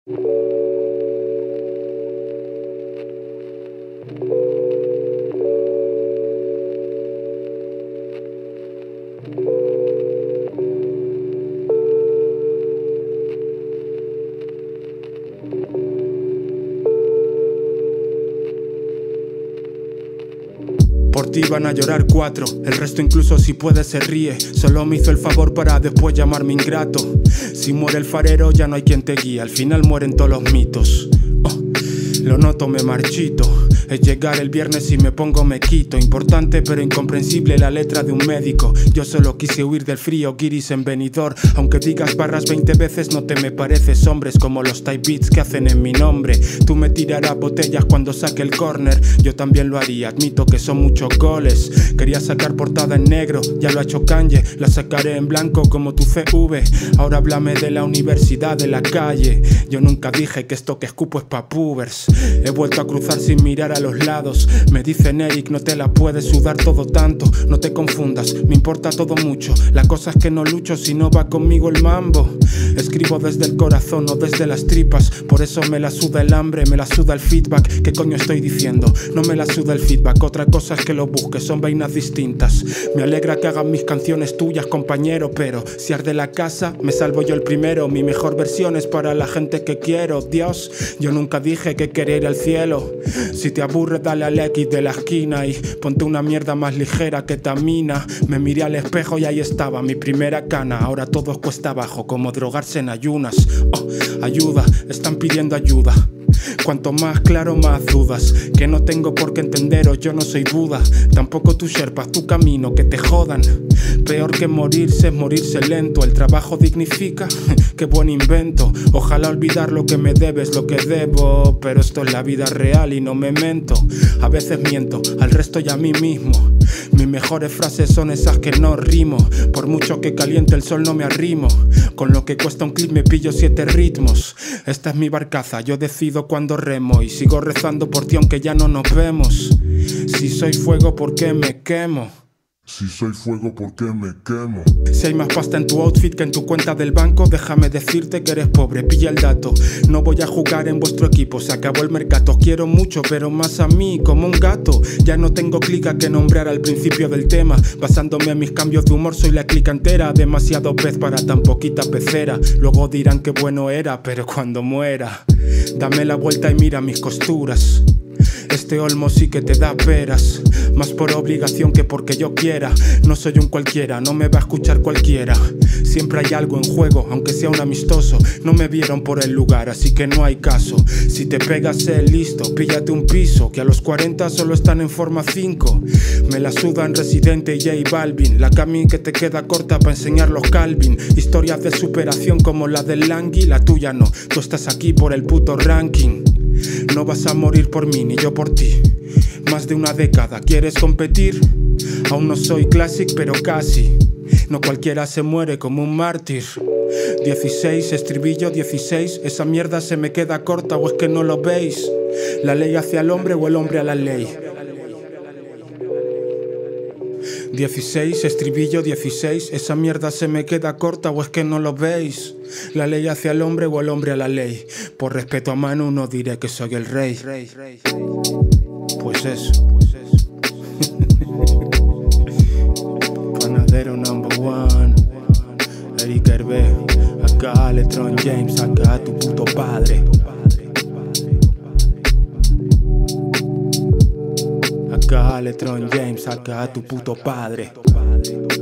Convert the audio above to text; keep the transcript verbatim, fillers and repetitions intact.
Por ti van a llorar cuatro, el resto incluso si puede se ríe. Solo me hizo el favor para después llamarme ingrato. Si muere el farero ya no hay quien te guíe, al final mueren todos los mitos. Oh, lo noto, me marchito. Es llegar el viernes y me pongo me quito. Importante pero incomprensible la letra de un médico. Yo solo quise huir del frío, guiris en Benidorm. Aunque digas barras veinte veces no te me pareces hombres como los type beats que hacen en mi nombre. Tú me tirarás botellas cuando saque el corner, yo también lo haría, admito que son muchos goles. Quería sacar portada en negro, ya lo ha hecho Kanye. La sacaré en blanco como tu C V. Ahora háblame de la universidad, de la calle. Yo nunca dije que esto que escupo es pa' pubers. He vuelto a cruzar sin mirar a los lados. Me dicen Eric, no te la puedes sudar todo tanto. No te confundas, me importa todo mucho. La cosa es que no lucho si no va conmigo el mambo. Escribo desde el corazón, no desde las tripas. Por eso me la suda el hambre, me la suda el feedback. ¿Qué coño estoy diciendo? No me la suda el feedback. Otra cosa es que lo busques, son vainas distintas. Me alegra que hagan mis canciones tuyas, compañero, pero si arde la casa, me salvo yo el primero. Mi mejor versión es para la gente que quiero. Dios, yo nunca dije que quería ir al cielo. Si te aburre, dale al X de la esquina y ponte una mierda más ligera que tamina. Me miré al espejo y ahí estaba mi primera cana. Ahora todo cuesta abajo, como drogarse en ayunas. Oh, ayuda, están pidiendo ayuda. Cuanto más claro, más dudas. Que no tengo por qué entenderos, yo no soy Buda. Tampoco tú sherpas, tu camino, que te jodan. Peor que morirse es morirse lento. El trabajo dignifica, qué buen invento. Ojalá olvidar lo que me debes, lo que debo. Pero esto es la vida real y no me mento. A veces miento, al resto y a mí mismo. Mis mejores frases son esas que no rimo. Por mucho que caliente el sol no me arrimo. Con lo que cuesta un clip me pillo siete ritmos. Esta es mi barcaza, yo decido cuando remo. Y sigo rezando por ti aunque ya no nos vemos. Si soy fuego, ¿por qué me quemo? Si soy fuego, ¿por qué me quemo? Si hay más pasta en tu outfit que en tu cuenta del banco, déjame decirte que eres pobre, pilla el dato. No voy a jugar en vuestro equipo, se acabó el mercado. Quiero mucho, pero más a mí, como un gato. Ya no tengo clica que nombrar al principio del tema. Basándome en mis cambios de humor, soy la clica entera. Demasiado pez para tan poquita pecera. Luego dirán que bueno era, pero cuando muera, dame la vuelta y mira mis costuras. Este olmo sí que te da peras, más por obligación que porque yo quiera. No soy un cualquiera, no me va a escuchar cualquiera. Siempre hay algo en juego, aunque sea un amistoso. No me vieron por el lugar, así que no hay caso. Si te pegas, sé listo, píllate un piso, que a los cuarenta solo están en forma cinco. Me la sudan Residente y J Balvin. La cami que te queda corta para enseñar los Calvin. Historias de superación como la del Langui, la tuya no. Tú estás aquí por el puto ranking. No vas a morir por mí, ni yo por ti. Más de una década, ¿quieres competir? Aún no soy classic, pero casi. No cualquiera se muere como un mártir. dieciséis, estribillo dieciséis. Esa mierda se me queda corta, o es que no lo veis. La ley hacia el hombre o el hombre a la ley. dieciséis, estribillo dieciséis. Esa mierda se me queda corta, o es que no lo veis. La ley hacia el hombre o el hombre a la ley. Por respeto a Manu no diré que soy el rey. Pues eso. Panadero number one, Eric Hervé. Acá LeBron James, acá tu puto padre. Acá LeBron James, acá tu puto padre.